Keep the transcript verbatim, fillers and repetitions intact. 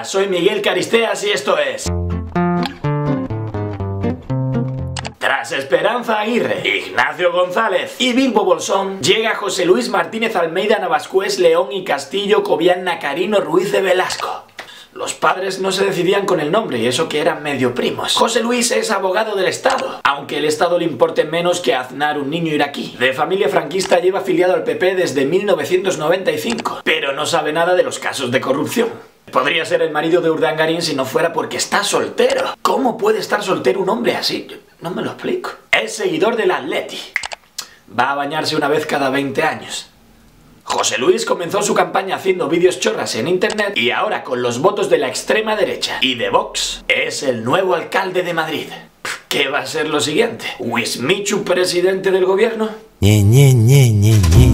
Hola, soy Miguel Caristeas y esto es... Tras Esperanza Aguirre, Ignacio González y Bilbo Bolsón, llega José Luis Martínez Almeida Navascués León y Castillo Cobian Nacarino Ruiz de Velasco. Los padres no se decidían con el nombre, y eso que eran medio primos. José Luis es abogado del Estado, aunque el Estado le importe menos que a Aznar, un niño iraquí. De familia franquista, lleva afiliado al P P desde mil novecientos noventa y cinco, pero no sabe nada de los casos de corrupción. Podría ser el marido de Urdangarín si no fuera porque está soltero. ¿Cómo puede estar soltero un hombre así? No me lo explico. Es seguidor del Atleti. Va a bañarse una vez cada veinte años. José Luis comenzó su campaña haciendo vídeos chorras en internet y ahora, con los votos de la extrema derecha y de Vox, es el nuevo alcalde de Madrid. ¿Qué va a ser lo siguiente? ¿Wismichu presidente del gobierno? Ñe, Ñe, Ñe, Ñe, Ñe.